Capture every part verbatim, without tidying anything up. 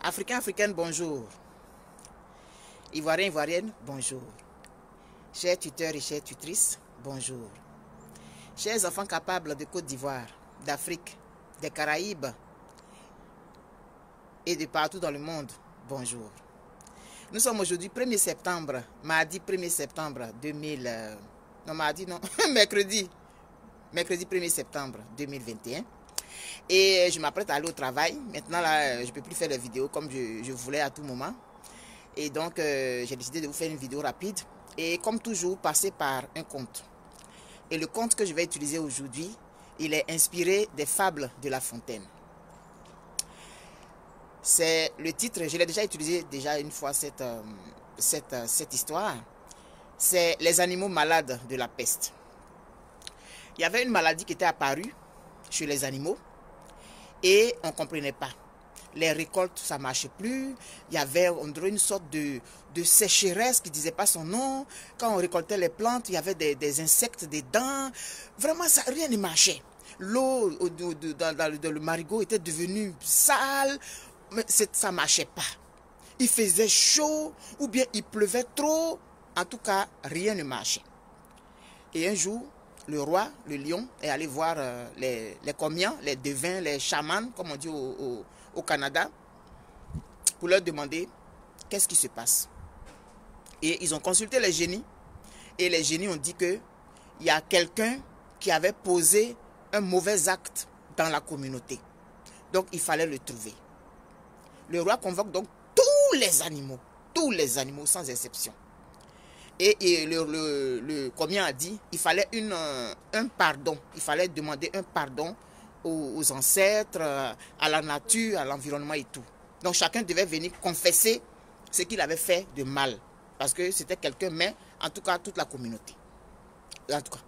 Africains, Africaines, bonjour. Ivoiriens, Ivoiriennes, bonjour. Chers tuteurs et chères tutrices, bonjour. Chers enfants capables de Côte d'Ivoire, d'Afrique, des Caraïbes et de partout dans le monde, bonjour. Nous sommes aujourd'hui premier septembre, mardi premier septembre deux mille... Euh, non, mardi, non, mercredi. Mercredi premier septembre deux mille vingt et un. Et je m'apprête à aller au travail. Maintenant, là, je ne peux plus faire de vidéos comme je, je voulais à tout moment. Et donc, euh, j'ai décidé de vous faire une vidéo rapide. Et comme toujours, passer par un conte. Et le conte que je vais utiliser aujourd'hui, il est inspiré des fables de La Fontaine. C'est le titre, je l'ai déjà utilisé déjà une fois cette, euh, cette, euh, cette histoire. C'est les animaux malades de la peste. Il y avait une maladie qui était apparue chez les animaux et on ne comprenait pas. Les récoltes, ça ne marchait plus. Il y avait on dirait une sorte de, de sécheresse qui ne disait pas son nom. Quand on récoltait les plantes, il y avait des, des insectes dedans. Vraiment, ça, rien ne marchait. L'eau dans, dans, dans le marigot était devenue sale. Mais ça ne marchait pas. Il faisait chaud ou bien il pleuvait trop. En tout cas, rien ne marchait. Et un jour, le roi, le lion, est allé voir euh, les, les comians, les devins, les chamans, comme on dit au, au, au Canada, pour leur demander qu'est-ce qui se passe. Et ils ont consulté les génies. Et les génies ont dit qu'il y a quelqu'un qui avait posé un mauvais acte dans la communauté. Donc, il fallait le trouver. Le roi convoque donc tous les animaux, tous les animaux sans exception. Et, et le, le, le combien a dit, il fallait une, euh, un pardon, il fallait demander un pardon aux, aux ancêtres, euh, à la nature, à l'environnement et tout. Donc chacun devait venir confesser ce qu'il avait fait de mal. Parce que c'était quelqu'un, mais en tout cas toute la communauté. En tout cas.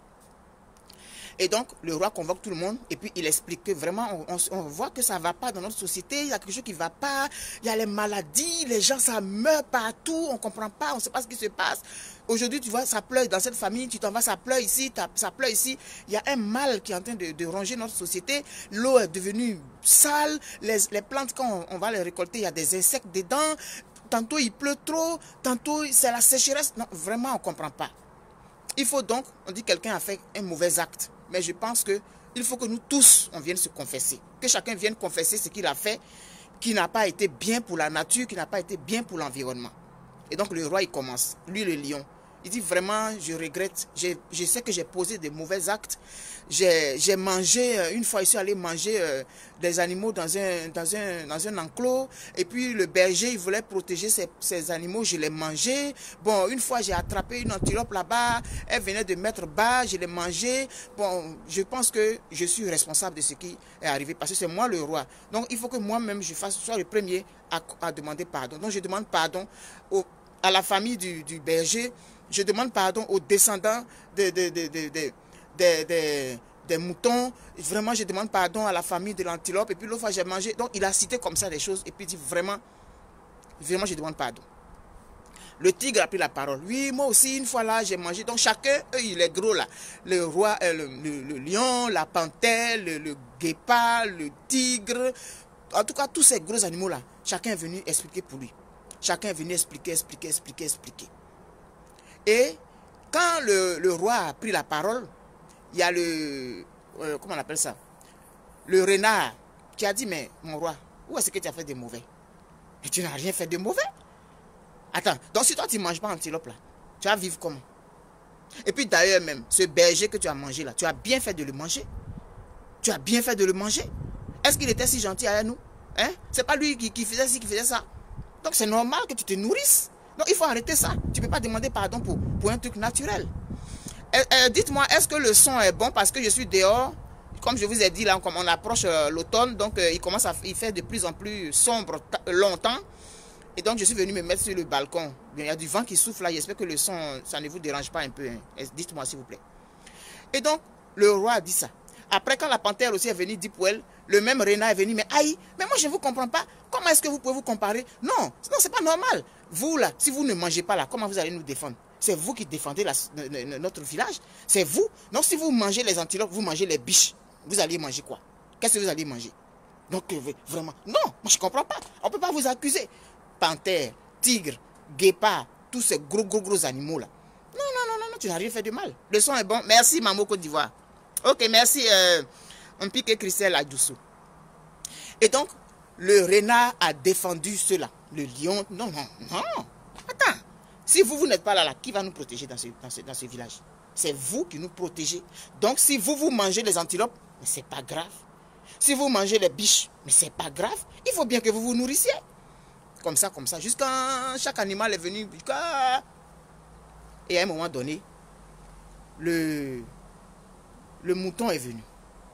Et donc, le roi convoque tout le monde et puis il explique que vraiment, on, on voit que ça ne va pas dans notre société, il y a quelque chose qui ne va pas, il y a les maladies, les gens, ça meurt partout, on ne comprend pas, on ne sait pas ce qui se passe. Aujourd'hui, tu vois, ça pleure dans cette famille, tu t'en vas, ça pleure ici, ça pleure ici. Il y a un mal qui est en train de, de ronger notre société, l'eau est devenue sale, les, les plantes, quand on, on va les récolter, il y a des insectes dedans, tantôt il pleut trop, tantôt c'est la sécheresse. Non, vraiment, on ne comprend pas. Il faut donc, on dit quelqu'un a fait un mauvais acte. Mais je pense qu'il faut que nous tous, on vienne se confesser. Que chacun vienne confesser ce qu'il a fait, qui n'a pas été bien pour la nature, qui n'a pas été bien pour l'environnement. Et donc le roi, il commence, lui le lion. Il dit vraiment, je regrette, je sais que j'ai posé des mauvais actes. J'ai mangé, une fois je suis allé manger euh, des animaux dans un, dans, un, dans un enclos. Et puis le berger, il voulait protéger ces, ces animaux, je l'ai mangé. Bon, une fois j'ai attrapé une antilope là-bas, elle venait de mettre bas, je l'ai mangé. Bon, je pense que je suis responsable de ce qui est arrivé parce que c'est moi le roi. Donc il faut que moi-même je fasse, sois le premier à, à demander pardon. Donc je demande pardon au, à la famille du, du berger. Je demande pardon aux descendants des de, de, de, de, de, de, de moutons. Vraiment, je demande pardon à la famille de l'antilope. Et puis l'autre fois, j'ai mangé. Donc, il a cité comme ça des choses. Et puis, il dit vraiment, vraiment, je demande pardon. Le tigre a pris la parole. Oui, moi aussi, une fois là, j'ai mangé. Donc, chacun, eux, il est gros là. Le roi, euh, le, le, le lion, la panthère, le, le guépard, le tigre. En tout cas, tous ces gros animaux-là, chacun est venu expliquer pour lui. Chacun est venu expliquer, expliquer, expliquer, expliquer. Et quand le, le roi a pris la parole, il y a le, euh, comment on appelle ça, le renard qui a dit, mais mon roi, où est-ce que tu as fait de mauvais? Et tu n'as rien fait de mauvais. Attends, donc si toi tu ne manges pas antilope là, tu vas vivre comment? Et puis d'ailleurs même, ce berger que tu as mangé là, tu as bien fait de le manger. Tu as bien fait de le manger. Est-ce qu'il était si gentil avec nous? Hein? C'est pas lui qui, qui faisait ci, qui faisait ça. Donc c'est normal que tu te nourrisses. Donc il faut arrêter ça. Tu ne peux pas demander pardon pour, pour un truc naturel. Euh, euh, Dites-moi, est-ce que le son est bon parce que je suis dehors? Comme je vous ai dit là, comme on approche euh, l'automne, donc euh, il commence à il fait de plus en plus sombre longtemps. Et donc je suis venu me mettre sur le balcon. Il y a du vent qui souffle là. J'espère que le son, ça ne vous dérange pas un peu. Hein. Dites-moi s'il vous plaît. Et donc le roi a dit ça. Après, quand la panthère aussi est venue dire pour elle, le même renard est venu, mais aïe, mais moi je ne vous comprends pas. Comment est-ce que vous pouvez vous comparer? Non, non, c'est pas normal. Vous là, si vous ne mangez pas là, comment vous allez nous défendre? C'est vous qui défendez la, notre village. C'est vous. Donc si vous mangez les antilopes, vous mangez les biches. Vous allez manger quoi? Qu'est-ce que vous allez manger? Donc, vraiment, non, moi je ne comprends pas. On ne peut pas vous accuser. Panthère, tigre, guépard, tous ces gros, gros, gros animaux-là. Non, non, non, non, non, tu n'as rien fait de mal. Le son est bon. Merci, Maman Côte d'Ivoire. Ok, merci, euh, on pique Christelle Adjoussou. Et donc, le renard a défendu cela. Le lion, non, non, non. Attends, si vous, vous n'êtes pas là, là, qui va nous protéger dans ce, dans ce, dans ce village? C'est vous qui nous protégez. Donc, si vous, vous mangez les antilopes, mais c'est pas grave. Si vous mangez les biches, mais c'est pas grave. Il faut bien que vous vous nourrissiez. Comme ça, comme ça, jusqu'à chaque animal est venu. Et à un moment donné, le, le mouton est venu.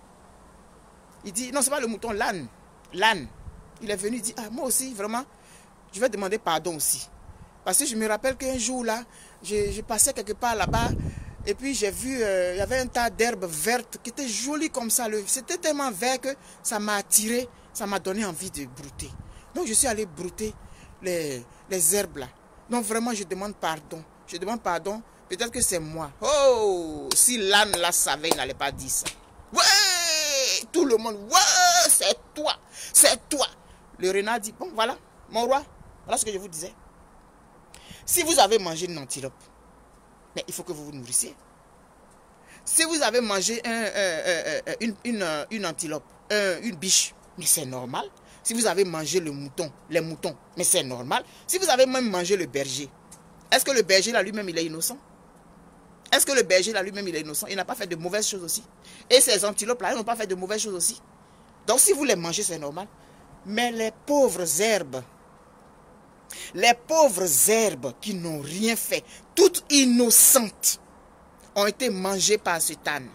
Il dit, non, c'est pas le mouton, l'âne. L'âne. Il est venu, il dit, ah, moi aussi, vraiment, je vais demander pardon aussi. Parce que je me rappelle qu'un jour, là, je, je passais quelque part là-bas, et puis j'ai vu, euh, il y avait un tas d'herbes vertes qui étaient jolies comme ça. C'était tellement vert que ça m'a attiré, ça m'a donné envie de brouter. Donc, je suis allé brouter les, les herbes là. Donc, vraiment, je demande pardon. Je demande pardon. Peut-être que c'est moi. Oh, si l'âne là savait, il n'allait pas dire ça. Ouais, tout le monde, ouais, c'est toi, c'est toi. Le renard dit, bon, voilà, mon roi, voilà ce que je vous disais. Si vous avez mangé une antilope, mais il faut que vous vous nourrissiez. Si vous avez mangé un, euh, euh, une, une, une antilope, euh, une biche, mais c'est normal. Si vous avez mangé le mouton, les moutons, mais c'est normal. Si vous avez même mangé le berger, est-ce que le berger là lui-même il est innocent? Est-ce que le berger là lui-même il est innocent? Il n'a pas fait de mauvaises choses aussi. Et ces antilopes là, ils n'ont pas fait de mauvaises choses aussi. Donc si vous les mangez, c'est normal. Mais les pauvres herbes, les pauvres herbes qui n'ont rien fait, toutes innocentes, ont été mangées par cet âne.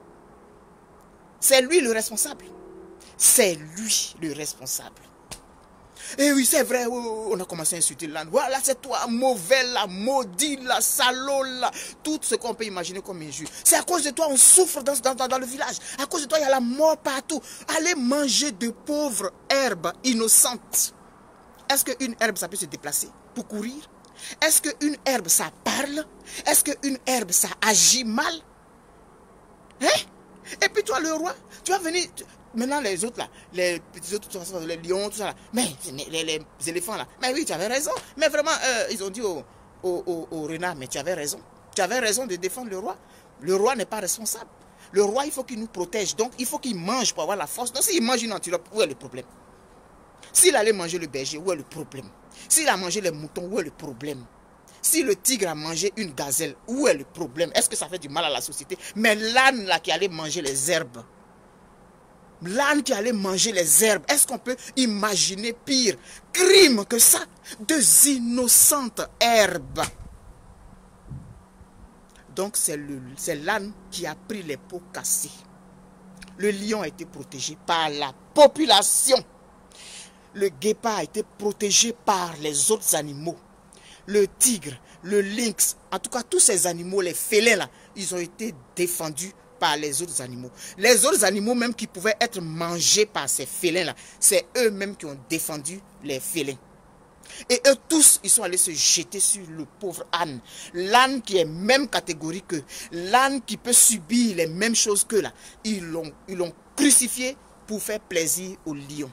C'est lui le responsable. C'est lui le responsable. Et oui, c'est vrai, on a commencé à insulter l'âne. Voilà, c'est toi, mauvais là, maudit là, salaud là. Tout ce qu'on peut imaginer comme injure. C'est à cause de toi, on souffre dans, dans, dans le village. À cause de toi, il y a la mort partout. Allez manger de pauvres herbes innocentes. Est-ce qu'une herbe, ça peut se déplacer pour courir? Est-ce qu'une herbe, ça parle? Est-ce qu'une herbe, ça agit mal? Hein? Et puis toi, le roi, tu vas venir... Maintenant, les autres là, les petits autres, les lions, tout ça là, mais les, les éléphants là, mais oui, tu avais raison. Mais vraiment, euh, ils ont dit au, au, au, au renard, mais tu avais raison. Tu avais raison de défendre le roi. Le roi n'est pas responsable. Le roi, il faut qu'il nous protège. Donc, il faut qu'il mange pour avoir la force. Donc, s'il mange une antilope, où est le problème? S'il allait manger le berger, où est le problème? S'il a mangé les moutons, où est le problème? Si le tigre a mangé une gazelle, où est le problème? Est-ce que ça fait du mal à la société? Mais l'âne là qui allait manger les herbes, l'âne qui allait manger les herbes, est-ce qu'on peut imaginer pire crime que ça? Deux innocentes herbes. Donc c'est l'âne qui a pris les pots cassés. Le lion a été protégé par la population. Le guépard a été protégé par les autres animaux. Le tigre, le lynx, en tout cas tous ces animaux, les félins là, ils ont été défendus par les autres animaux. Les autres animaux même qui pouvaient être mangés par ces félins là, c'est eux-mêmes qui ont défendu les félins. Et eux tous, ils sont allés se jeter sur le pauvre âne. L'âne qui est même catégorie que l'âne qui peut subir les mêmes choses que là. Ils l'ont ils l'ont crucifié pour faire plaisir au lion.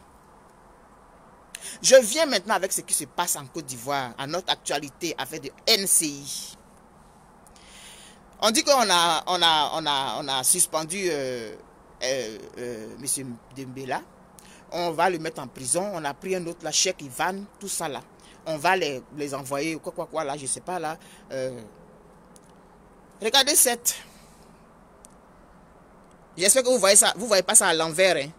Je viens maintenant avec ce qui se passe en Côte d'Ivoire, à notre actualité avec de N C I. On dit qu'on a, on a, on a, on a suspendu euh, euh, euh, M. Dembélé. On va le mettre en prison. On a pris un autre, la Cheikh Ivan, tout ça là. On va les, les envoyer, quoi, quoi, quoi, là, je sais pas là. Euh, regardez cette. J'espère que vous voyez ça. Vous voyez pas ça à l'envers, hein.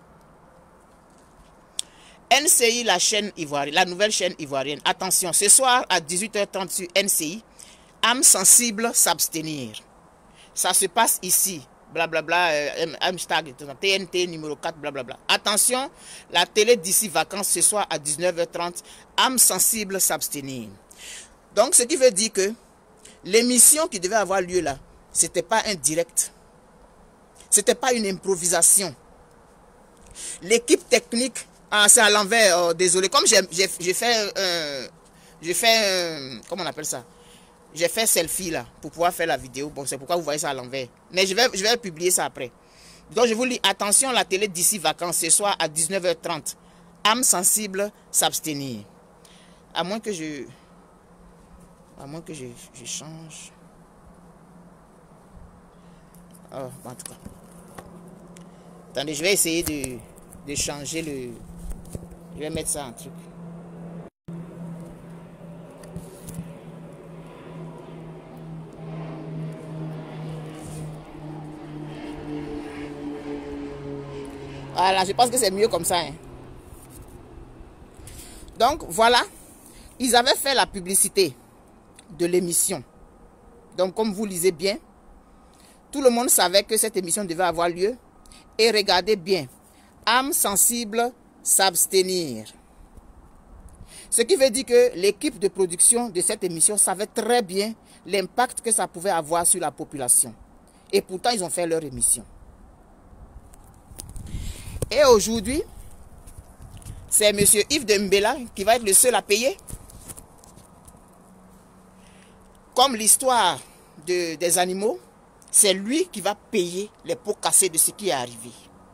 N C I, la chaîne ivoirienne, la nouvelle chaîne ivoirienne. Attention, ce soir à dix-huit heures trente sur N C I, âme sensible s'abstenir. Ça se passe ici, blablabla, euh, hashtag T N T numéro quatre, blablabla. Attention, la télé d'ici vacances ce soir à dix-neuf heures trente, âme sensible s'abstenir. Donc, ce qui veut dire que l'émission qui devait avoir lieu là, c'était pas un direct. C'était pas une improvisation. L'équipe technique, ah, c'est à l'envers, oh, désolé. Comme j'ai fait, euh, j'ai fait, euh, comment on appelle ça? J'ai fait selfie là, pour pouvoir faire la vidéo. Bon, c'est pourquoi vous voyez ça à l'envers. Mais je vais, je vais publier ça après. Donc je vous lis, attention, la télé d'ici vacances, ce soir à dix-neuf heures trente. Âme sensible, s'abstenir. À moins que je... À moins que je, je change. Oh, bon, en tout cas. Attendez, je vais essayer de, de changer le... Je vais mettre ça en truc. Voilà, je pense que c'est mieux comme ça. Hein. Donc, voilà. Ils avaient fait la publicité de l'émission. Donc, comme vous lisez bien, tout le monde savait que cette émission devait avoir lieu. Et regardez bien. Âme sensible, s'abstenir. Ce qui veut dire que l'équipe de production de cette émission savait très bien l'impact que ça pouvait avoir sur la population. Et pourtant, ils ont fait leur émission. Et aujourd'hui, c'est M. Yves de Mbela qui va être le seul à payer. Comme l'histoire de, des animaux, c'est lui qui va payer les pots cassés de ce qui est arrivé.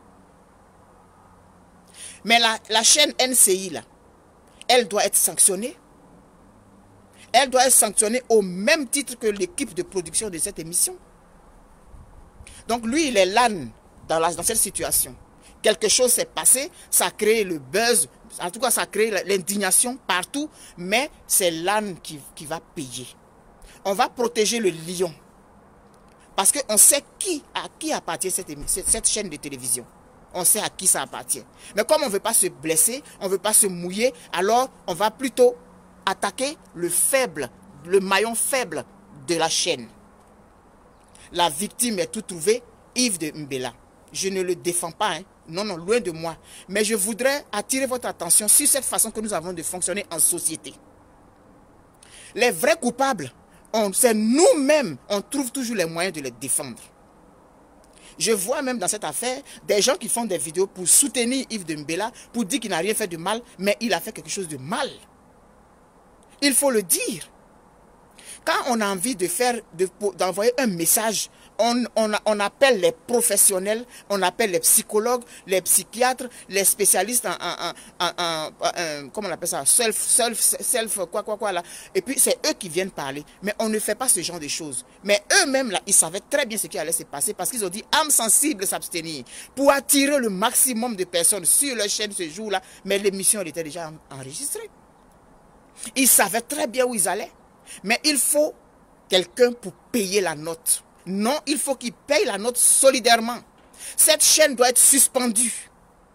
Mais la, la chaîne N C I, là, elle doit être sanctionnée. Elle doit être sanctionnée au même titre que l'équipe de production de cette émission. Donc lui, il est l'âne dans, dans cette situation. Quelque chose s'est passé, ça a créé le buzz, en tout cas ça a créé l'indignation partout, mais c'est l'âne qui, qui va payer. On va protéger le lion. Parce qu'on sait qui, à qui appartient cette, cette chaîne de télévision. On sait à qui ça appartient. Mais comme on ne veut pas se blesser, on ne veut pas se mouiller, alors on va plutôt attaquer le faible, le maillon faible de la chaîne. La victime est tout trouvée, Yves de Mbela. Je ne le défends pas, hein. Non, non, loin de moi. Mais je voudrais attirer votre attention sur cette façon que nous avons de fonctionner en société. Les vrais coupables, c'est nous-mêmes, on trouve toujours les moyens de les défendre. Je vois même dans cette affaire des gens qui font des vidéos pour soutenir Yves de Mbela, pour dire qu'il n'a rien fait de mal, mais il a fait quelque chose de mal. Il faut le dire. Quand on a envie de faire, d'envoyer un message, on, on, on appelle les professionnels, on appelle les psychologues, les psychiatres, les spécialistes en, en, en, en, en comment on appelle ça, self, self, self, quoi, quoi, quoi, là. Et puis c'est eux qui viennent parler. Mais on ne fait pas ce genre de choses. Mais eux-mêmes, là, ils savaient très bien ce qui allait se passer parce qu'ils ont dit âme sensible s'abstenir pour attirer le maximum de personnes sur leur chaîne ce jour-là. Mais l'émission, elle était déjà enregistrée. Ils savaient très bien où ils allaient. Mais il faut quelqu'un pour payer la note. Non, il faut qu'il paye la note solidairement. Cette chaîne doit être suspendue.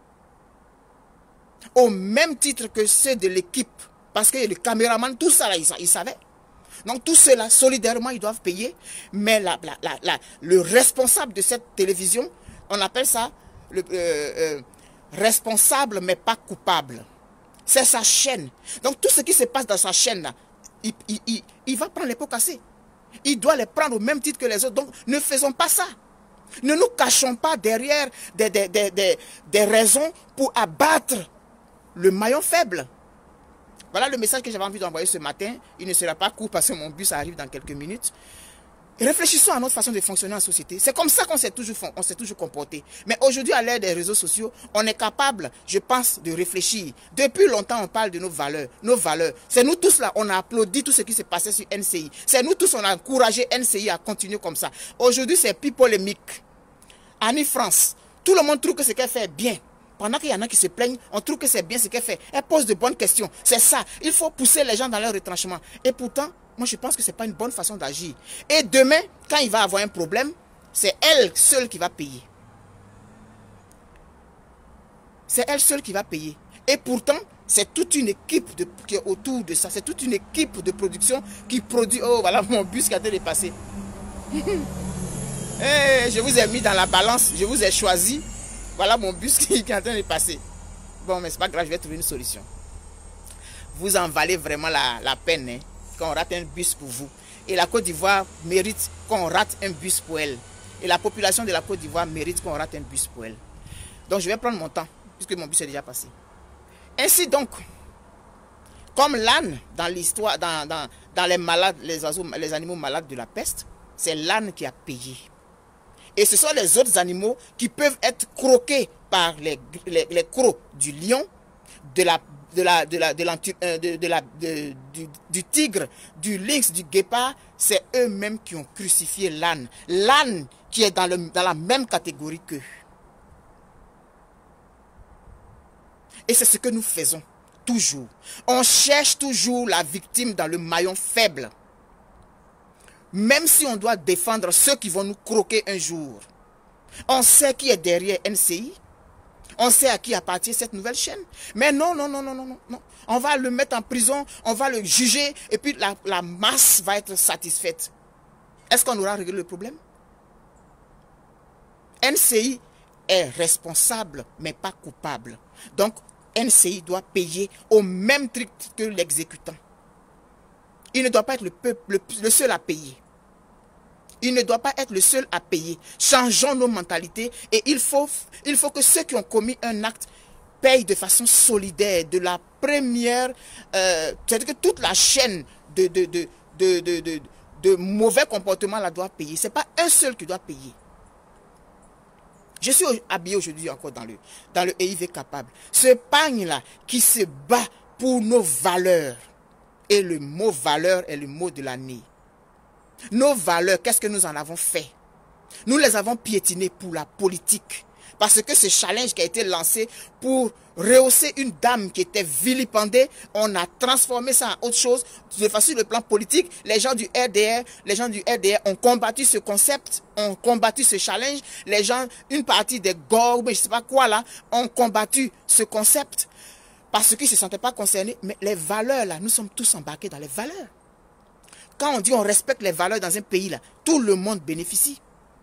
Au même titre que ceux de l'équipe. Parce que le caméraman, tout ça, là, ils savaient. Donc tout cela, solidairement, ils doivent payer. Mais la, la, la, la, le responsable de cette télévision, on appelle ça le, euh, euh, responsable mais pas coupable. C'est sa chaîne. Donc tout ce qui se passe dans sa chaîne, là, Il, il, il, il va prendre les pots cassés. Il doit les prendre au même titre que les autres. Donc, ne faisons pas ça. Ne nous cachons pas derrière des, des, des, des, des raisons pour abattre le maillon faible. Voilà le message que j'avais envie d'envoyer ce matin. Il ne sera pas court parce que mon bus arrive dans quelques minutes. Réfléchissons à notre façon de fonctionner en société. C'est comme ça qu'on s'est toujours, on s'est toujours comporté. Mais aujourd'hui, à l'ère des réseaux sociaux, on est capable, je pense, de réfléchir. Depuis longtemps, on parle de nos valeurs. Nos valeurs. C'est nous tous là, on a applaudi tout ce qui s'est passé sur N C I. C'est nous tous, on a encouragé N C I à continuer comme ça. Aujourd'hui, c'est plus polémique. Annie France, tout le monde trouve que ce qu'elle fait est bien. Pendant qu'il y en a qui se plaignent, on trouve que c'est bien ce qu'elle fait. Elle pose de bonnes questions. C'est ça. Il faut pousser les gens dans leur retranchement. Et pourtant, moi, je pense que ce n'est pas une bonne façon d'agir. Et demain, quand il va avoir un problème, c'est elle seule qui va payer. C'est elle seule qui va payer. Et pourtant, c'est toute une équipe de, qui est autour de ça. C'est toute une équipe de production qui produit... Oh, voilà mon bus qui a été dépassé. Hey, je vous ai mis dans la balance. Je vous ai choisi. Voilà mon bus qui est en train de passer. Bon, mais c'est pas grave, je vais trouver une solution. Vous en valez vraiment la, la peine, hein, qu'on rate un bus pour vous. Et la Côte d'Ivoire mérite qu'on rate un bus pour elle. Et la population de la Côte d'Ivoire mérite qu'on rate un bus pour elle. Donc je vais prendre mon temps, puisque mon bus est déjà passé. Ainsi donc, comme l'âne dans l'histoire, dans, dans, dans les malades, les oiseaux, les animaux malades de la peste, c'est l'âne qui a payé. Et ce sont les autres animaux qui peuvent être croqués par les, les, les crocs du lion, de la, de la, de la, de la, de, de la, de, du, du tigre, du lynx, du guépard. C'est eux-mêmes qui ont crucifié l'âne. L'âne qui est dans, le, dans la même catégorie qu'eux. Et c'est ce que nous faisons toujours. On cherche toujours la victime dans le maillon faible. Même si on doit défendre ceux qui vont nous croquer un jour. On sait qui est derrière N C I. On sait à qui appartient cette nouvelle chaîne. Mais non, non, non, non, non, non. On va le mettre en prison, on va le juger et puis la, la masse va être satisfaite. Est-ce qu'on aura réglé le problème? N C I est responsable, mais pas coupable. Donc, N C I doit payer au même titre que l'exécutant. Il ne doit pas être le, peuple, le, le seul à payer. Il ne doit pas être le seul à payer. Changeons nos mentalités et il faut, il faut que ceux qui ont commis un acte payent de façon solidaire, de la première, euh, c'est-à-dire que toute la chaîne de, de, de, de, de, de, de mauvais comportements la doit payer. Ce n'est pas un seul qui doit payer. Je suis habillé aujourd'hui encore dans le, dans le E I V capable. Ce pagne-là qui se bat pour nos valeurs. Et le mot valeur est le mot de l'année. Nos valeurs, qu'est-ce que nous en avons fait? Nous les avons piétinées pour la politique. Parce que ce challenge qui a été lancé pour rehausser une dame qui était vilipendée, on a transformé ça en autre chose. De façon sur le plan politique, les gens du R D R, les gens du R D R ont combattu ce concept, ont combattu ce challenge. Les gens, une partie des gorges, je ne sais pas quoi là, ont combattu ce concept parce qu'ils ne se sentaient pas concernés. Mais les valeurs là, nous sommes tous embarqués dans les valeurs. Quand on dit on respecte les valeurs dans un pays là, tout le monde bénéficie.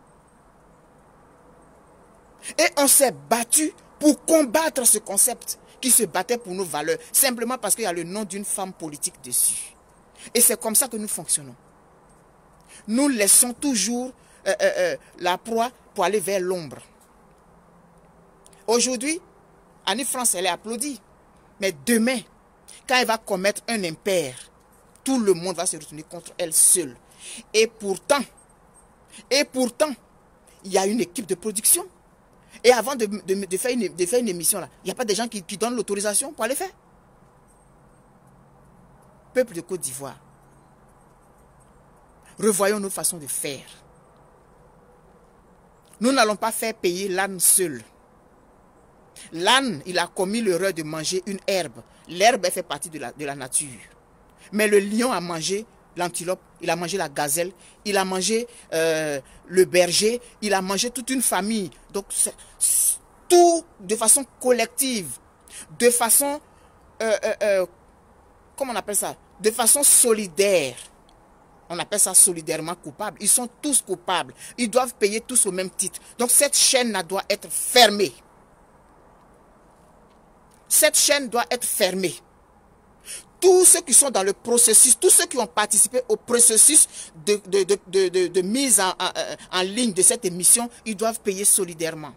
Et on s'est battu pour combattre ce concept qui se battait pour nos valeurs, simplement parce qu'il y a le nom d'une femme politique dessus. Et c'est comme ça que nous fonctionnons. Nous laissons toujours euh, euh, euh, la proie pour aller vers l'ombre. Aujourd'hui, Annie France, elle est applaudie. Mais demain, quand elle va commettre un impair, tout le monde va se retourner contre elle seule. Et pourtant, et pourtant, il y a une équipe de production. Et avant de, de, de, faire, une, de faire une émission, là, il n'y a pas des gens qui, qui donnent l'autorisation pour aller faire. Peuple de Côte d'Ivoire, revoyons nos façons de faire. Nous n'allons pas faire payer l'âne seul. L'âne, il a commis l'erreur de manger une herbe. L'herbe, elle fait partie de la, de la nature. Mais le lion a mangé l'antilope, il a mangé la gazelle, il a mangé euh, le berger, il a mangé toute une famille. Donc, c'est, c'est tout de façon collective, de façon, euh, euh, euh, comment on appelle ça? De façon solidaire. On appelle ça solidairement coupable. Ils sont tous coupables. Ils doivent payer tous au même titre. Donc, cette chaîne doit être fermée. Cette chaîne doit être fermée. Tous ceux qui sont dans le processus, tous ceux qui ont participé au processus de, de, de, de, de, de mise en, en, en ligne de cette émission, ils doivent payer solidairement.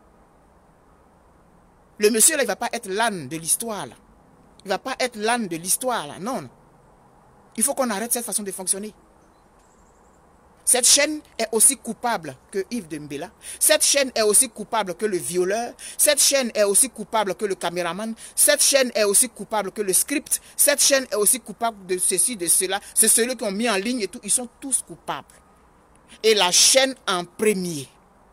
Le monsieur là, il ne va pas être l'âne de l'histoire. Il ne va pas être l'âne de l'histoire. Non. Il faut qu'on arrête cette façon de fonctionner. Cette chaîne est aussi coupable que Yves Dembélé. Cette chaîne est aussi coupable que le violeur. Cette chaîne est aussi coupable que le caméraman. Cette chaîne est aussi coupable que le script. Cette chaîne est aussi coupable de ceci, de cela. C'est ceux qui ont mis en ligne et tout. Ils sont tous coupables. Et la chaîne en premier.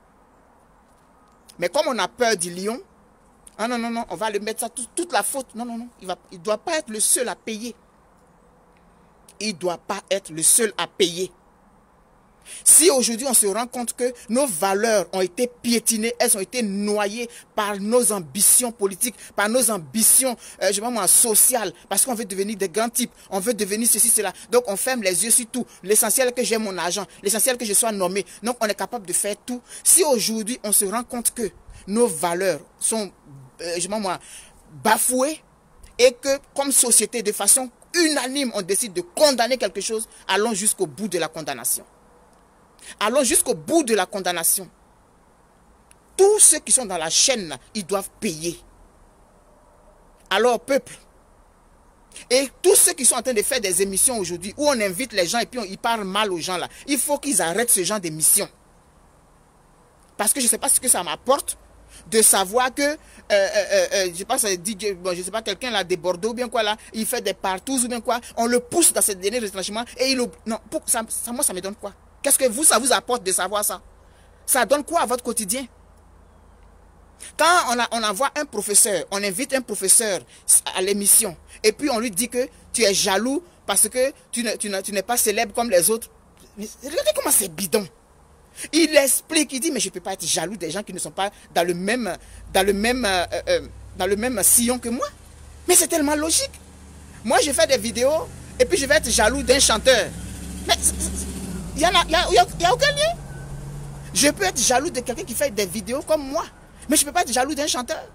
Mais comme on a peur du lion, ah non, non, non, on va le mettre ça, tout, toute la faute. Non, non, non. Il ne il doit pas être le seul à payer. Il ne doit pas être le seul à payer. Si aujourd'hui on se rend compte que nos valeurs ont été piétinées, elles ont été noyées par nos ambitions politiques, par nos ambitions euh, je sais pas moi, sociales, parce qu'on veut devenir des grands types, on veut devenir ceci, cela. Donc on ferme les yeux sur tout. L'essentiel que j'ai mon argent, l'essentiel que je sois nommé. Donc on est capable de faire tout. Si aujourd'hui on se rend compte que nos valeurs sont euh, je sais pas moi, bafouées et que comme société de façon unanime on décide de condamner quelque chose, allons jusqu'au bout de la condamnation. Allons jusqu'au bout de la condamnation. Tous ceux qui sont dans la chaîne, là, ils doivent payer. Alors, peuple, et tous ceux qui sont en train de faire des émissions aujourd'hui, où on invite les gens et puis on, ils parlent mal aux gens, là, il faut qu'ils arrêtent ce genre d'émissions. Parce que je ne sais pas ce que ça m'apporte de savoir que, euh, euh, euh, je pense, D J, bon, je sais pas, quelqu'un là de Bordeaux, ou bien quoi là, il fait des partous ou bien quoi, on le pousse dans ces derniers retranchements et il... Non, pour, ça, ça, moi ça me donne quoi? Qu'est-ce que vous, ça vous apporte de savoir ça? Ça donne quoi à votre quotidien? Quand on, a, on envoie un professeur, on invite un professeur à l'émission et puis on lui dit que tu es jaloux parce que tu n'es tu tu pas célèbre comme les autres. Mais regardez comment c'est bidon. Il explique, il dit mais je ne peux pas être jaloux des gens qui ne sont pas dans le même, dans le même, euh, euh, dans le même sillon que moi. Mais c'est tellement logique. Moi je fais des vidéos et puis je vais être jaloux d'un chanteur. Mais il n'y a, y a, y a, y a aucun lien. Je peux être jaloux de quelqu'un qui fait des vidéos comme moi. Mais je ne peux pas être jaloux d'un chanteur.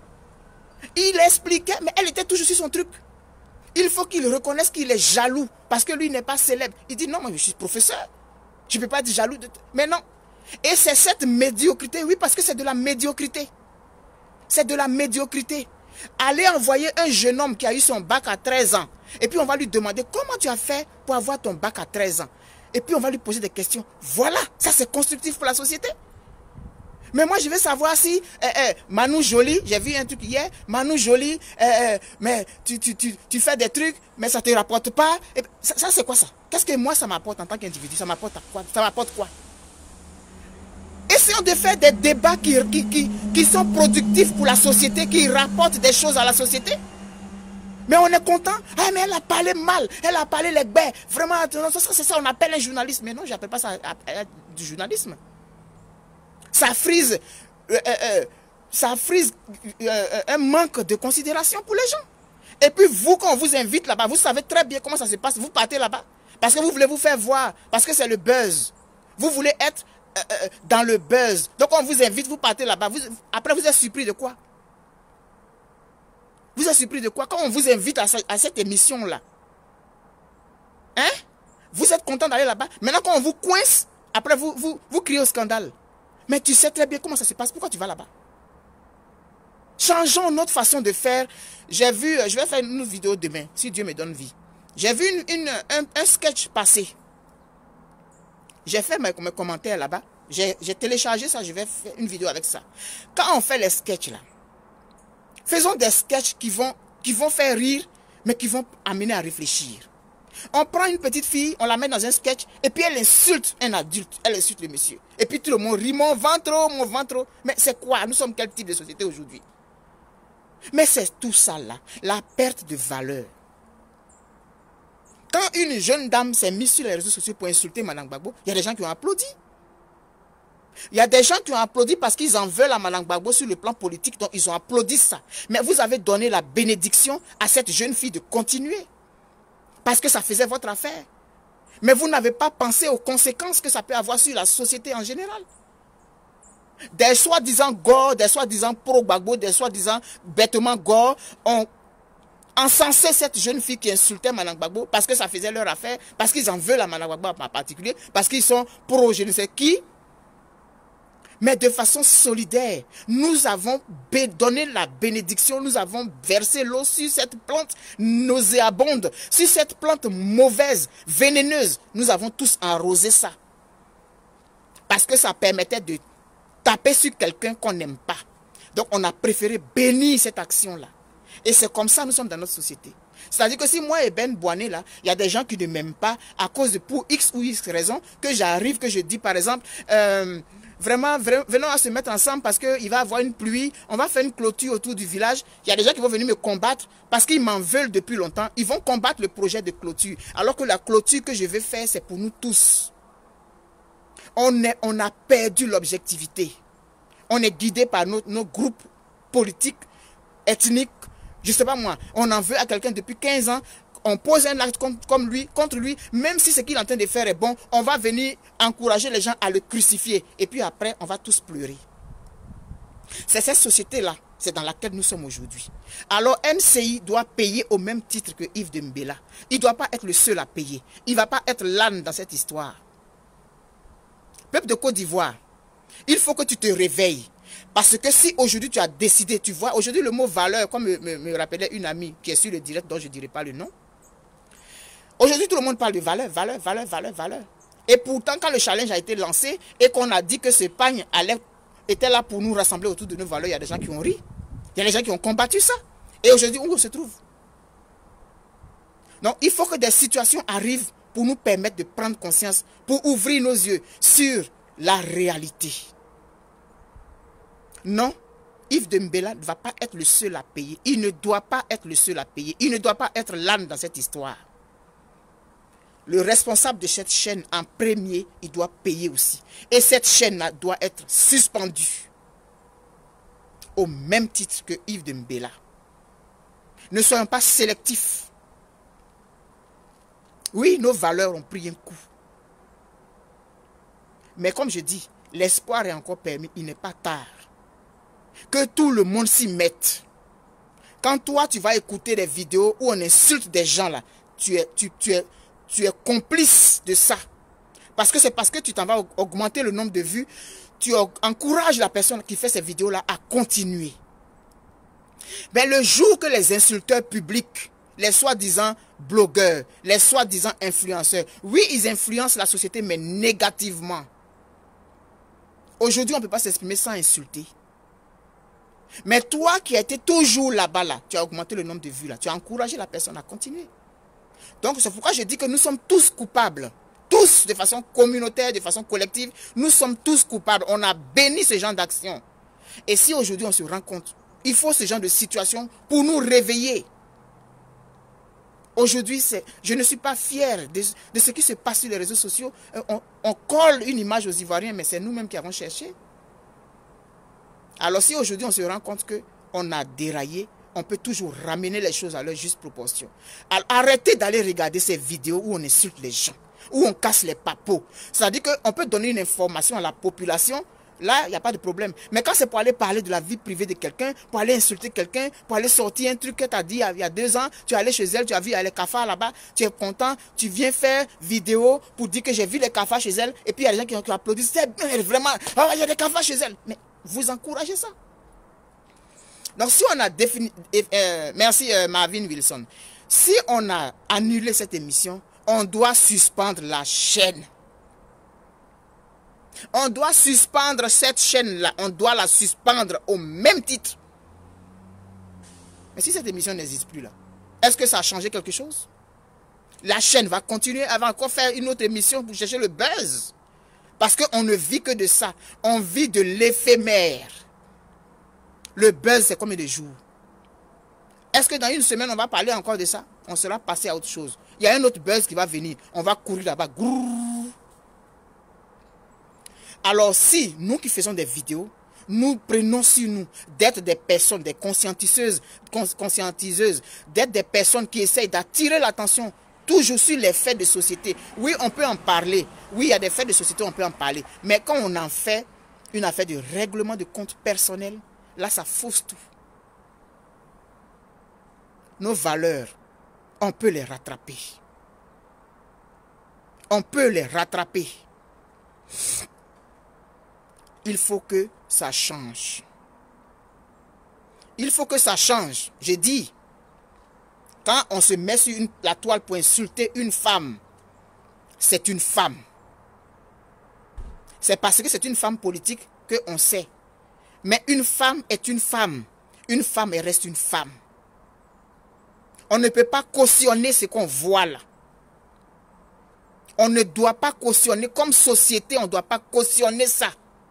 Il expliquait, mais elle était toujours sur son truc. Il faut qu'il reconnaisse qu'il est jaloux parce que lui n'est pas célèbre. Il dit non, moi je suis professeur. Je ne peux pas être jaloux de... Mais non. Et c'est cette médiocrité, oui, parce que c'est de la médiocrité. C'est de la médiocrité. Allez envoyer un jeune homme qui a eu son bac à treize ans. Et puis on va lui demander comment tu as fait pour avoir ton bac à treize ans. Et puis on va lui poser des questions. Voilà, ça c'est constructif pour la société. Mais moi je veux savoir si euh, euh, Manu Joly, j'ai vu un truc hier, Manu Joly, euh, euh, mais tu, tu, tu, tu fais des trucs, mais ça ne te rapporte pas. Et ça, ça c'est quoi ça? Qu'est-ce que moi ça m'apporte en tant qu'individu? Ça m'apporte quoi? Ça m'apporte quoi? Essayons de faire des débats qui, qui, qui, qui sont productifs pour la société, qui rapportent des choses à la société. Mais on est content. Ah, mais elle a parlé mal. Elle a parlé les baies. Vraiment, c'est ça, on appelle un journaliste. Mais non, je n'appelle pas ça du journalisme. Ça frise, euh, euh, ça frise euh, un manque de considération pour les gens. Et puis vous, quand on vous invite là-bas, vous savez très bien comment ça se passe. Vous partez là-bas parce que vous voulez vous faire voir, parce que c'est le buzz. Vous voulez être euh, euh, dans le buzz. Donc on vous invite, vous partez là-bas. Après, vous êtes surpris de quoi? Vous êtes surpris de quoi? Quand on vous invite à, à cette émission-là, hein? Vous êtes content d'aller là-bas. Maintenant, quand on vous coince, après vous, vous, vous criez au scandale. Mais tu sais très bien comment ça se passe. Pourquoi tu vas là-bas? Changeons notre façon de faire. J'ai vu, je vais faire une vidéo demain, si Dieu me donne vie. J'ai vu une, une, un, un sketch passer. J'ai fait mes, mes commentaires là-bas. J'ai téléchargé ça, je vais faire une vidéo avec ça. Quand on fait les sketchs là, faisons des sketchs qui vont, qui vont faire rire, mais qui vont amener à réfléchir. On prend une petite fille, on la met dans un sketch, et puis elle insulte un adulte, elle insulte le monsieur. Et puis tout le monde rit, mon ventre, mon ventre. Mais c'est quoi? Nous sommes quel type de société aujourd'hui? Mais c'est tout ça là, la perte de valeur. Quand une jeune dame s'est mise sur les réseaux sociaux pour insulter Madame Gbagbo, il y a des gens qui ont applaudi. Il y a des gens qui ont applaudi parce qu'ils en veulent à Madame Gbagbo sur le plan politique, donc ils ont applaudi ça. Mais vous avez donné la bénédiction à cette jeune fille de continuer. Parce que ça faisait votre affaire. Mais vous n'avez pas pensé aux conséquences que ça peut avoir sur la société en général. Des soi-disant gore, des soi-disant pro-Gbagbo, des soi-disant bêtement gore, ont encensé cette jeune fille qui insultait Madame Gbagbo parce que ça faisait leur affaire, parce qu'ils en veulent à Madame Gbagbo en particulier, parce qu'ils sont pro je ne sais qui. Mais de façon solidaire, nous avons donné la bénédiction, nous avons versé l'eau sur cette plante nauséabonde, sur cette plante mauvaise, vénéneuse. Nous avons tous arrosé ça. Parce que ça permettait de taper sur quelqu'un qu'on n'aime pas. Donc on a préféré bénir cette action-là. Et c'est comme ça que nous sommes dans notre société. C'est-à-dire que si moi et Ben Boané, là, il y a des gens qui ne m'aiment pas à cause de pour X ou Y raison, que j'arrive, que je dis par exemple... Euh, Vraiment, vraiment, venons à se mettre ensemble parce qu'il va y avoir une pluie, on va faire une clôture autour du village. Il y a des gens qui vont venir me combattre parce qu'ils m'en veulent depuis longtemps. Ils vont combattre le projet de clôture. Alors que la clôture que je vais faire, c'est pour nous tous. On, est, on a perdu l'objectivité. On est guidé par nos, nos groupes politiques, ethniques. Je ne sais pas moi, on en veut à quelqu'un depuis quinze ans. On pose un acte comme, comme lui, contre lui, même si ce qu'il est en train de faire est bon, on va venir encourager les gens à le crucifier. Et puis après, on va tous pleurer. C'est cette société-là, c'est dans laquelle nous sommes aujourd'hui. Alors M C I doit payer au même titre que Yves Dembélé. Il ne doit pas être le seul à payer. Il ne va pas être l'âne dans cette histoire. Peuple de Côte d'Ivoire, il faut que tu te réveilles. Parce que si aujourd'hui tu as décidé, tu vois, aujourd'hui le mot valeur, comme me, me, me rappelait une amie qui est sur le direct dont je ne dirai pas le nom. Aujourd'hui, tout le monde parle de valeur, valeur, valeur, valeur, valeur. Et pourtant, quand le challenge a été lancé et qu'on a dit que ce pagne allait était là pour nous rassembler autour de nos valeurs, il y a des gens qui ont ri. Il y a des gens qui ont combattu ça. Et aujourd'hui, où on se trouve? Donc, il faut que des situations arrivent pour nous permettre de prendre conscience, pour ouvrir nos yeux sur la réalité. Non, Yves Dembélé ne va pas être le seul à payer. Il ne doit pas être le seul à payer. Il ne doit pas être l'âne dans cette histoire. Le responsable de cette chaîne, en premier, il doit payer aussi. Et cette chaîne-là doit être suspendue. Au même titre que Yves Dembélé. Ne soyons pas sélectifs. Oui, nos valeurs ont pris un coup. Mais comme je dis, l'espoir est encore permis, il n'est pas tard. Que tout le monde s'y mette. Quand toi, tu vas écouter des vidéos où on insulte des gens là, tu es, tu, tu es, tu es complice de ça. Parce que c'est parce que tu t'en vas augmenter le nombre de vues, tu encourages la personne qui fait ces vidéos-là à continuer. Mais le jour que les insulteurs publics, les soi-disant blogueurs, les soi-disant influenceurs, oui, ils influencent la société, mais négativement. Aujourd'hui, on ne peut pas s'exprimer sans insulter. Mais toi qui as été toujours là-bas, là, tu as augmenté le nombre de vues, là, tu as encouragé la personne à continuer. Donc, c'est pourquoi je dis que nous sommes tous coupables. Tous, de façon communautaire, de façon collective, nous sommes tous coupables. On a béni ce genre d'action. Et si aujourd'hui on se rend compte, il faut ce genre de situation pour nous réveiller. Aujourd'hui, je ne suis pas fier de, de ce qui se passe sur les réseaux sociaux. On, on colle une image aux Ivoiriens, mais c'est nous-mêmes qui avons cherché. Alors si aujourd'hui on se rend compte qu'on a déraillé, on peut toujours ramener les choses à leur juste proportion. Alors, arrêtez d'aller regarder ces vidéos où on insulte les gens, où on casse les papeaux. C'est-à-dire qu'on peut donner une information à la population, là, il n'y a pas de problème. Mais quand c'est pour aller parler de la vie privée de quelqu'un, pour aller insulter quelqu'un, pour aller sortir un truc que tu as dit il y a deux ans, tu es allé chez elle, tu as vu les cafards là-bas, tu es content, tu viens faire vidéo pour dire que j'ai vu les cafards chez elle, et puis il y a des gens qui, qui applaudissent, c'est vraiment, oh, il y a des cafards chez elle. Mais vous encouragez ça. Donc si on a défini, euh, merci euh, Marvin Wilson, si on a annulé cette émission, on doit suspendre la chaîne. On doit suspendre cette chaîne-là, on doit la suspendre au même titre. Mais si cette émission n'existe plus là, est-ce que ça a changé quelque chose? La chaîne va continuer, elle va encore faire une autre émission pour chercher le buzz. Parce qu'on ne vit que de ça, on vit de l'éphémère. Le buzz, c'est combien de jours? Est-ce que dans une semaine, on va parler encore de ça? On sera passé à autre chose. Il y a un autre buzz qui va venir. On va courir là-bas. Alors si, nous qui faisons des vidéos, nous prenons sur nous d'être des personnes, des conscientiseuses, conscientiseuses, d'être des personnes qui essayent d'attirer l'attention toujours sur les faits de société. Oui, on peut en parler. Oui, il y a des faits de société, on peut en parler. Mais quand on en fait une affaire de règlement de compte personnel, là, ça fausse tout. Nos valeurs, on peut les rattraper. On peut les rattraper. Il faut que ça change. Il faut que ça change. J'ai dit, quand on se met sur une, la toile pour insulter une femme, c'est une femme. C'est parce que c'est une femme politique qu'on sait. Mais une femme est une femme. Une femme, elle reste une femme. On ne peut pas cautionner ce qu'on voit là. On ne doit pas cautionner, comme société, on ne doit pas cautionner ça.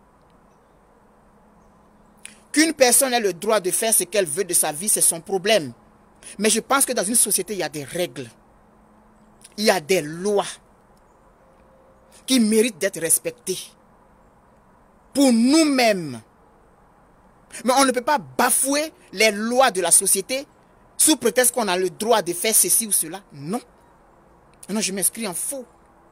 Qu'une personne ait le droit de faire ce qu'elle veut de sa vie, c'est son problème. Mais je pense que dans une société, il y a des règles. Il y a des lois qui méritent d'être respectées. Pour nous-mêmes. Mais on ne peut pas bafouer les lois de la société sous prétexte qu'on a le droit de faire ceci ou cela. Non. Non, je m'inscris en faux.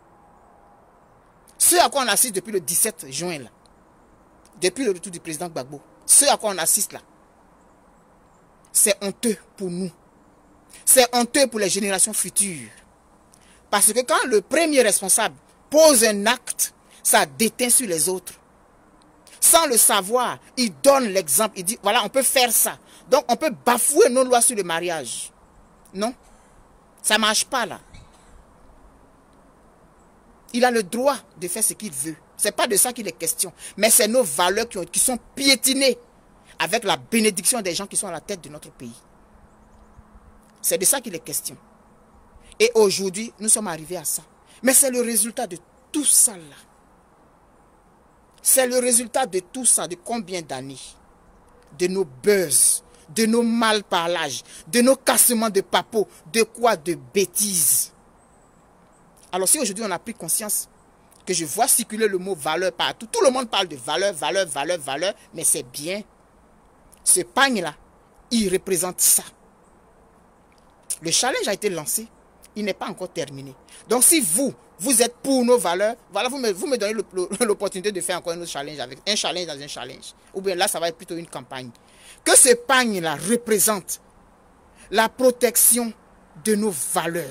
Ce à quoi on assiste depuis le dix-sept juin, là, depuis le retour du président Gbagbo, ce à quoi on assiste là, c'est honteux pour nous. C'est honteux pour les générations futures. Parce que quand le premier responsable pose un acte, ça déteint sur les autres. Sans le savoir, il donne l'exemple, il dit, voilà, on peut faire ça. Donc, on peut bafouer nos lois sur le mariage. Non, ça ne marche pas là. Il a le droit de faire ce qu'il veut. Ce n'est pas de ça qu'il est question. Mais c'est nos valeurs qui, ont, qui sont piétinées avec la bénédiction des gens qui sont à la tête de notre pays. C'est de ça qu'il est question. Et aujourd'hui, nous sommes arrivés à ça. Mais c'est le résultat de tout ça là. C'est le résultat de tout ça, de combien d'années? De nos buzz, de nos malparlages, de nos cassements de papeaux, de quoi? De bêtises. Alors si aujourd'hui on a pris conscience que je vois circuler le mot valeur partout, tout le monde parle de valeur, valeur, valeur, valeur, mais c'est bien. Ce pagne-là, il représente ça. Le challenge a été lancé, il n'est pas encore terminé. Donc si vous, vous êtes pour nos valeurs, voilà, vous me, vous me donnez l'opportunité de faire encore un autre challenge, avec un challenge dans un challenge. Ou bien là, ça va être plutôt une campagne. Que ce pagne-là représente la protection de nos valeurs.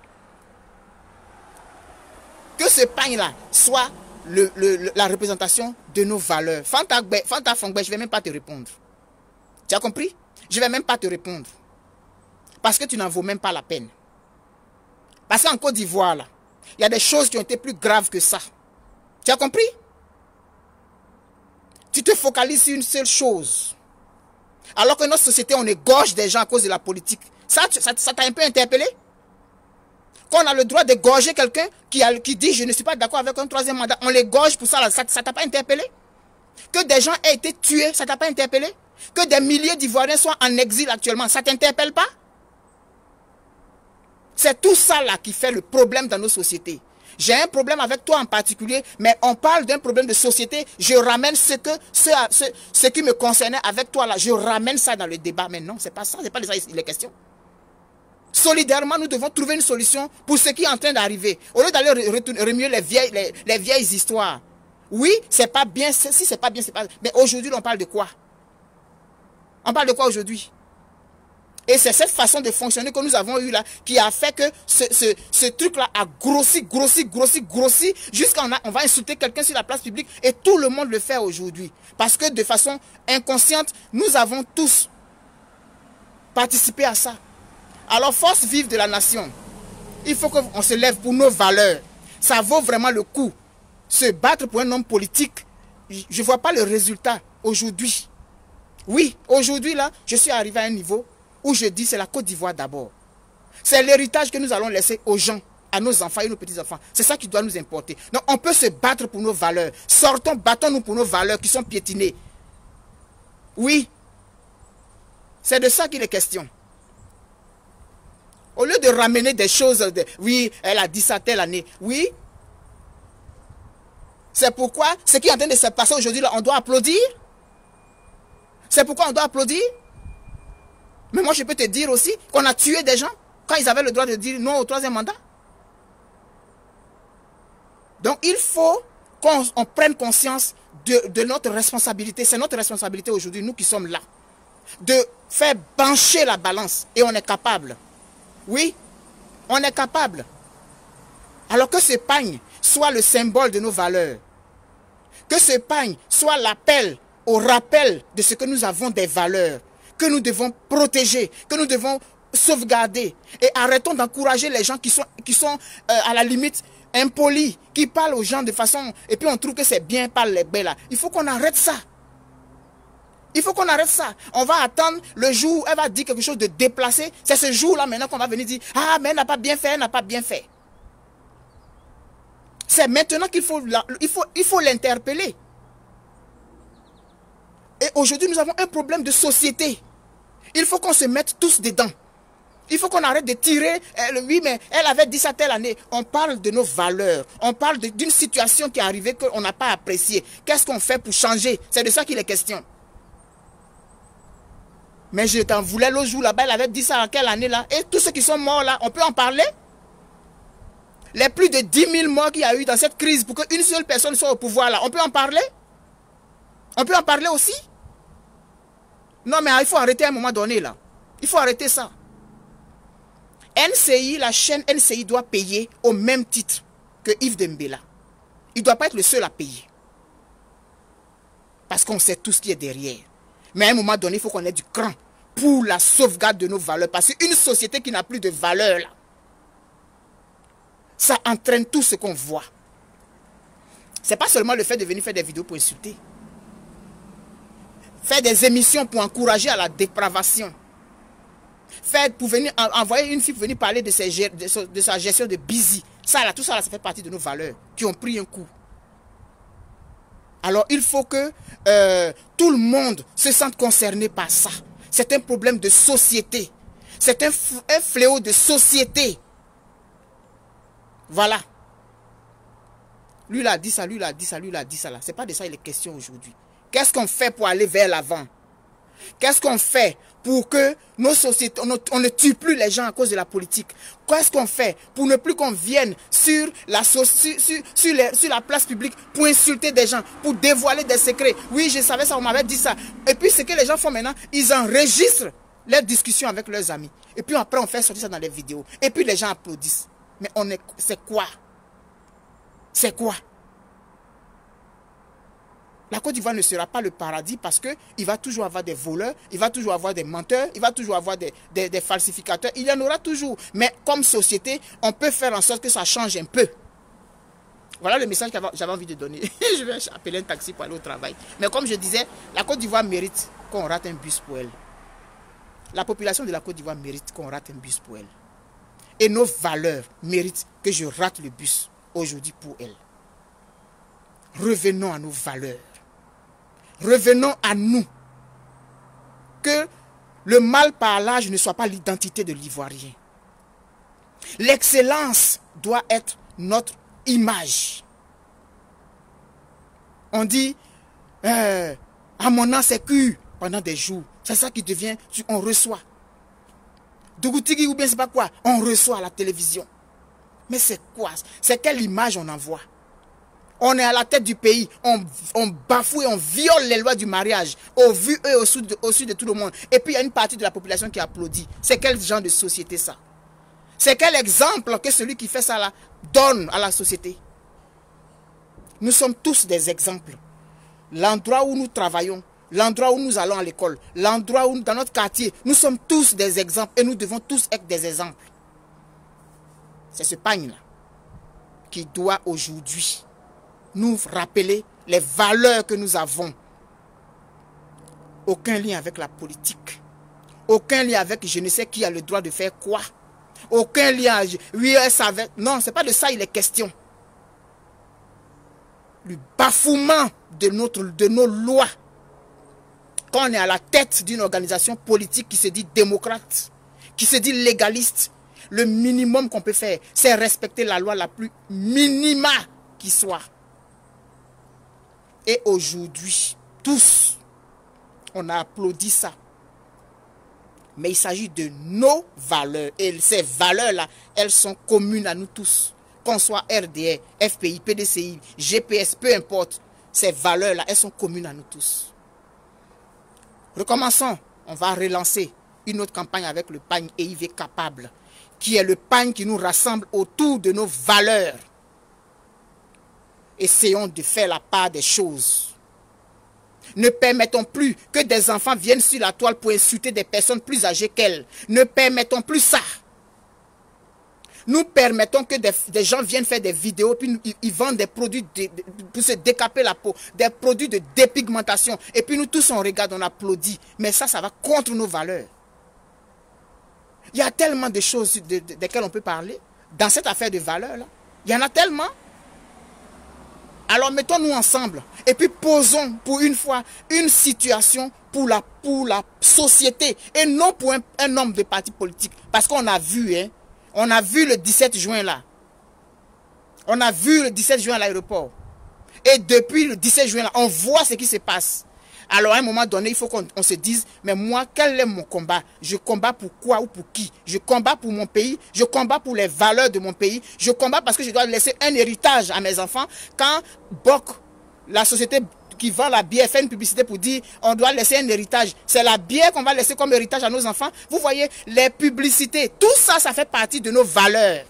Que ce pagne-là soit le, le, la représentation de nos valeurs. Fanta, Fanta Fongbe, je ne vais même pas te répondre. Tu as compris? Je ne vais même pas te répondre. Parce que tu n'en vaux même pas la peine. Parce qu'en Côte d'Ivoire, là, il y a des choses qui ont été plus graves que ça. Tu as compris? Tu te focalises sur une seule chose. Alors que notre société, on égorge des gens à cause de la politique. Ça, ça, ça t'a un peu interpellé? Qu'on a le droit d'égorger quelqu'un qui, qui dit « je ne suis pas d'accord avec un troisième mandat », on l'égorge pour ça, là, ça ne t'a pas interpellé? Que des gens aient été tués, ça ne t'a pas interpellé? Que des milliers d'Ivoiriens soient en exil actuellement, ça ne t'interpelle pas? C'est tout ça là qui fait le problème dans nos sociétés. J'ai un problème avec toi en particulier, mais on parle d'un problème de société. Je ramène ce, que, ce, ce, ce qui me concernait avec toi là. Je ramène ça dans le débat. Mais non, ce n'est pas ça. Ce n'est pas de ça il est question. Solidairement, nous devons trouver une solution pour ce qui est en train d'arriver. Au lieu d'aller remuer les vieilles, les, les vieilles histoires. Oui, c'est pas bien. Si c'est pas bien, c'est pas. Mais aujourd'hui, on parle de quoi? On parle de quoi aujourd'hui? Et c'est cette façon de fonctionner que nous avons eu là qui a fait que ce, ce, ce truc-là a grossi, grossi, grossi, grossi jusqu'à on, on va insulter quelqu'un sur la place publique et tout le monde le fait aujourd'hui. Parce que de façon inconsciente, nous avons tous participé à ça. Alors, force vive de la nation, il faut qu'on se lève pour nos valeurs. Ça vaut vraiment le coup. Se battre pour un homme politique, je ne vois pas le résultat aujourd'hui. Oui, aujourd'hui là, je suis arrivé à un niveau où je dis c'est la Côte d'Ivoire d'abord. C'est l'héritage que nous allons laisser aux gens, à nos enfants et nos petits-enfants. C'est ça qui doit nous importer. Donc on peut se battre pour nos valeurs. Sortons, battons-nous pour nos valeurs qui sont piétinées. Oui. C'est de ça qu'il est question. Au lieu de ramener des choses, de, oui, elle a dit ça telle année. Oui. C'est pourquoi ce qui est en train de se passer aujourd'hui, là, on doit applaudir. C'est pourquoi on doit applaudir. Mais moi, je peux te dire aussi qu'on a tué des gens quand ils avaient le droit de dire non au troisième mandat. Donc, il faut qu'on on prenne conscience de, de notre responsabilité. C'est notre responsabilité aujourd'hui, nous qui sommes là, de faire pencher la balance. Et on est capable. Oui, on est capable. Alors que ce pagne soit le symbole de nos valeurs. Que ce pagne soit l'appel au rappel de ce que nous avons des valeurs. Que nous devons protéger, que nous devons sauvegarder. Et arrêtons d'encourager les gens qui sont, qui sont euh, à la limite impolis, qui parlent aux gens de façon... Et puis on trouve que c'est bien par les belles là. Il faut qu'on arrête ça. Il faut qu'on arrête ça. On va attendre le jour où elle va dire quelque chose de déplacé. C'est ce jour-là maintenant qu'on va venir dire « Ah, mais elle n'a pas bien fait, elle n'a pas bien fait. » C'est maintenant qu'il faut il faut, il faut l'interpeller. Et aujourd'hui, nous avons un problème de société. Il faut qu'on se mette tous dedans. Il faut qu'on arrête de tirer. Elle, oui, mais elle avait dit ça telle année. On parle de nos valeurs. On parle d'une situation qui est arrivée qu'on n'a pas appréciée. Qu'est-ce qu'on fait pour changer? C'est de ça qu'il est question. Mais je t'en voulais l'autre jour là-bas. Elle avait dit ça en quelle année là? Et tous ceux qui sont morts là, on peut en parler? Les plus de dix mille morts qu'il y a eu dans cette crise pour qu'une seule personne soit au pouvoir là, on peut en parler? On peut en parler aussi? Non, mais il faut arrêter à un moment donné, là. Il faut arrêter ça. N C I, la chaîne N C I doit payer au même titre que Yves Dembélé. Il ne doit pas être le seul à payer. Parce qu'on sait tout ce qui est derrière. Mais à un moment donné, il faut qu'on ait du cran pour la sauvegarde de nos valeurs. Parce qu'une société qui n'a plus de valeur, là, ça entraîne tout ce qu'on voit. C'est pas seulement le fait de venir faire des vidéos pour insulter. Faire des émissions pour encourager à la dépravation. Faire pour venir envoyer une fille pour venir parler de, ses, de, de sa gestion de busy. Ça là, tout ça là, ça fait partie de nos valeurs qui ont pris un coup. Alors il faut que euh, tout le monde se sente concerné par ça. C'est un problème de société. C'est un, un fléau de société. Voilà. Lui il a dit ça, lui il a dit ça, lui il a dit ça là. C'est pas de ça il est question aujourd'hui. Qu'est-ce qu'on fait pour aller vers l'avant? Qu'est-ce qu'on fait pour que nos sociétés, on ne, on ne tue plus les gens à cause de la politique? Qu'est-ce qu'on fait pour ne plus qu'on vienne sur la, sur, sur, sur, les, sur la place publique pour insulter des gens, pour dévoiler des secrets? Oui, je savais ça, on m'avait dit ça. Et puis ce que les gens font maintenant, ils enregistrent leurs discussions avec leurs amis. Et puis après on fait sortir ça dans les vidéos. Et puis les gens applaudissent. Mais on est, c'est quoi? C'est quoi? La Côte d'Ivoire ne sera pas le paradis parce qu'il va toujours avoir des voleurs, il va toujours avoir des menteurs, il va toujours avoir des, des, des falsificateurs. Il y en aura toujours. Mais comme société, on peut faire en sorte que ça change un peu. Voilà le message que j'avais envie de donner. Je vais appeler un taxi pour aller au travail. Mais comme je disais, la Côte d'Ivoire mérite qu'on rate un bus pour elle. La population de la Côte d'Ivoire mérite qu'on rate un bus pour elle. Et nos valeurs méritent que je rate le bus aujourd'hui pour elle. Revenons à nos valeurs. Revenons à nous. Que le mal par l'âge ne soit pas l'identité de l'Ivoirien. L'excellence doit être notre image. On dit, euh, à mon an c'est cul pendant des jours. C'est ça qui devient, on reçoit. Dougoutigui ou bien c'est pas quoi, on reçoit à la télévision. Mais c'est quoi? C'est quelle image on envoie? On est à la tête du pays, on, on bafoue et on viole les lois du mariage au vu et au su de, au su de tout le monde. Et puis il y a une partie de la population qui applaudit. C'est quel genre de société ça? C'est quel exemple que celui qui fait ça là donne à la société? Nous sommes tous des exemples. L'endroit où nous travaillons, l'endroit où nous allons à l'école, l'endroit où dans notre quartier, nous sommes tous des exemples et nous devons tous être des exemples. C'est ce pagne-là qui doit aujourd'hui nous rappeler les valeurs que nous avons. Aucun lien avec la politique. Aucun lien avec je ne sais qui a le droit de faire quoi. Aucun lien. Oui, elle savait. Non, ce n'est pas de ça il est question. Le bafouement de, notre, de nos lois. Quand on est à la tête d'une organisation politique qui se dit démocrate, qui se dit légaliste, le minimum qu'on peut faire, c'est respecter la loi la plus minima qui soit. Et aujourd'hui, tous, on a applaudi ça. Mais il s'agit de nos valeurs. Et ces valeurs-là, elles sont communes à nous tous. Qu'on soit R D R, F P I, P D C I, G P S, peu importe. Ces valeurs-là, elles sont communes à nous tous. Recommençons. On va relancer une autre campagne avec le pagne E I V capable, qui est le pagne qui nous rassemble autour de nos valeurs. Essayons de faire la part des choses. Ne permettons plus que des enfants viennent sur la toile pour insulter des personnes plus âgées qu'elles. Ne permettons plus ça. Nous permettons que des, des gens viennent faire des vidéos, puis ils, ils vendent des produits de, de, pour se décaper la peau, des produits de dépigmentation. Et puis nous tous on regarde, on applaudit. Mais ça, ça va contre nos valeurs. Il y a tellement de choses de, de, desquelles on peut parler dans cette affaire de valeurs là. Il y en a tellement. Alors mettons-nous ensemble et puis posons pour une fois une situation pour la, pour la société et non pour un, un homme de parti politique. Parce qu'on a vu, hein, on a vu le dix-sept juin là. On a vu le dix-sept juin à l'aéroport. Et depuis le dix-sept juin là, on voit ce qui se passe. Alors à un moment donné, il faut qu'on se dise, mais moi, quel est mon combat? Je combats pour quoi ou pour qui? Je combats pour mon pays, je combats pour les valeurs de mon pays, je combats parce que je dois laisser un héritage à mes enfants. Quand Boc, la société qui vend la bière, fait une publicité pour dire on doit laisser un héritage, c'est la bière qu'on va laisser comme héritage à nos enfants. Vous voyez, les publicités, tout ça, ça fait partie de nos valeurs.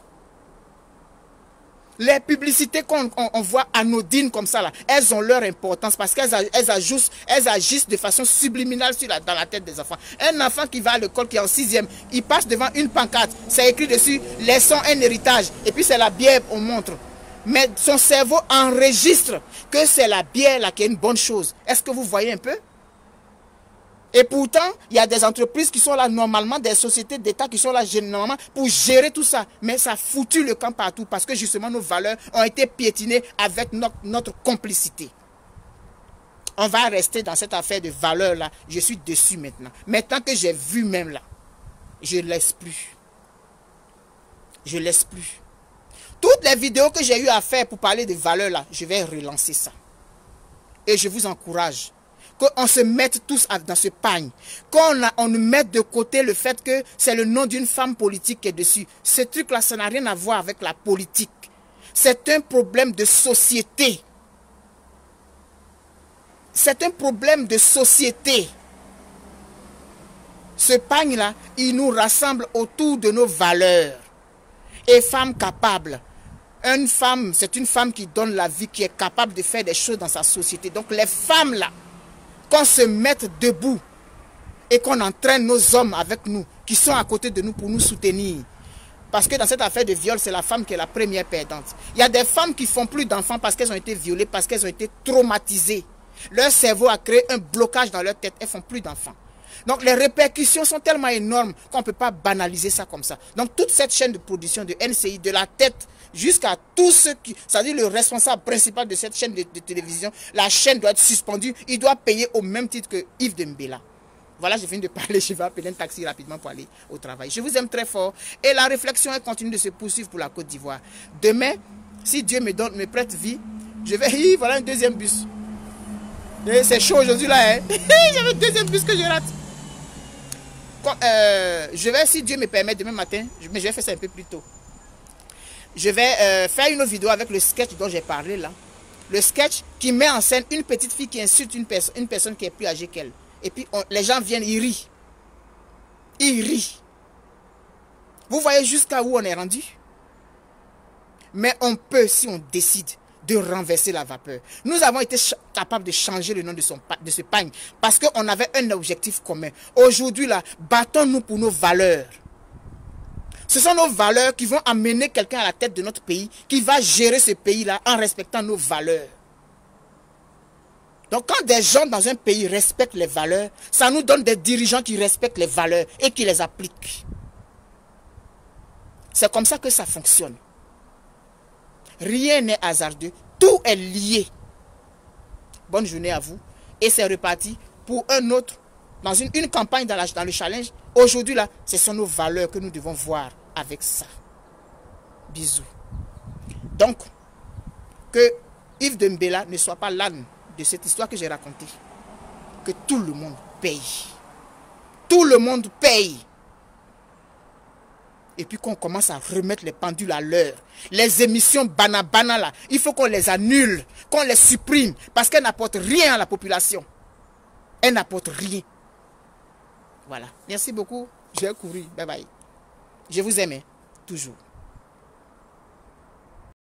Les publicités qu'on on, on voit anodines comme ça, là, elles ont leur importance parce qu'elles elles agissent, elles agissent de façon subliminale sur la, dans la tête des enfants. Un enfant qui va à l'école, qui est en sixième, il passe devant une pancarte, c'est écrit dessus, laissons un héritage. Et puis c'est la bière, on montre. Mais son cerveau enregistre que c'est la bière là qui est une bonne chose. Est-ce que vous voyez un peu? Et pourtant, il y a des entreprises qui sont là normalement, des sociétés d'État qui sont là généralement pour gérer tout ça. Mais ça a foutu le camp partout parce que justement nos valeurs ont été piétinées avec notre, notre complicité. On va rester dans cette affaire de valeurs là. Je suis dessus maintenant. Maintenant que j'ai vu même là, je ne laisse plus. Je ne laisse plus. Toutes les vidéos que j'ai eu à faire pour parler de valeurs là, je vais relancer ça. Et je vous encourage qu'on se mette tous dans ce pagne. Qu'on on mette de côté le fait que c'est le nom d'une femme politique qui est dessus. Ce truc-là, ça n'a rien à voir avec la politique. C'est un problème de société. C'est un problème de société. Ce pagne-là, il nous rassemble autour de nos valeurs. Et femme capable. Une femme, c'est une femme qui donne la vie, qui est capable de faire des choses dans sa société. Donc les femmes là, qu'on se mette debout et qu'on entraîne nos hommes avec nous, qui sont à côté de nous pour nous soutenir. Parce que dans cette affaire de viol, c'est la femme qui est la première perdante. Il y a des femmes qui font plus d'enfants parce qu'elles ont été violées, parce qu'elles ont été traumatisées. Leur cerveau a créé un blocage dans leur tête, elles font plus d'enfants. Donc les répercussions sont tellement énormes qu'on ne peut pas banaliser ça comme ça. Donc toute cette chaîne de production de N C I, de la tête jusqu'à tous ceux qui... C'est-à-dire le responsable principal de cette chaîne de, de télévision, la chaîne doit être suspendue, il doit payer au même titre que Yves Dembélé. Voilà, j'ai fini de parler, je vais appeler un taxi rapidement pour aller au travail. Je vous aime très fort et la réflexion elle continue de se poursuivre pour la Côte d'Ivoire. Demain, si Dieu me donne, me prête vie, je vais... Hi, voilà un deuxième bus. C'est chaud aujourd'hui là, hein. J'avais un deuxième bus que je rate. Quand, euh, je vais, si Dieu me permet, demain matin, mais je vais faire ça un peu plus tôt. Je vais euh, faire une autre vidéo avec le sketch dont j'ai parlé là. Le sketch qui met en scène une petite fille qui insulte une, perso une personne qui est plus âgée qu'elle. Et puis on, les gens viennent, ils rient. Ils rient. Vous voyez jusqu'à où on est rendu? Mais on peut, si on décide, de renverser la vapeur. Nous avons été capables de changer le nom de, son, de ce pagne parce qu'on avait un objectif commun. Aujourd'hui, là, battons-nous pour nos valeurs. Ce sont nos valeurs qui vont amener quelqu'un à la tête de notre pays, qui va gérer ce pays-là en respectant nos valeurs. Donc, quand des gens dans un pays respectent les valeurs, ça nous donne des dirigeants qui respectent les valeurs et qui les appliquent. C'est comme ça que ça fonctionne. Rien n'est hasardeux, tout est lié. Bonne journée à vous. Et c'est reparti pour un autre, dans une, une campagne dans, la, dans le challenge. Aujourd'hui, là, ce sont nos valeurs que nous devons voir avec ça. Bisous. Donc, que Yves Dembélé ne soit pas l'âne de cette histoire que j'ai racontée. Que tout le monde paye. Tout le monde paye. Et puis qu'on commence à remettre les pendules à l'heure. Les émissions banabana là, il faut qu'on les annule, qu'on les supprime, parce qu'elles n'apportent rien à la population. Elles n'apportent rien. Voilà. Merci beaucoup. J'ai couru. Bye bye. Je vous aime, toujours.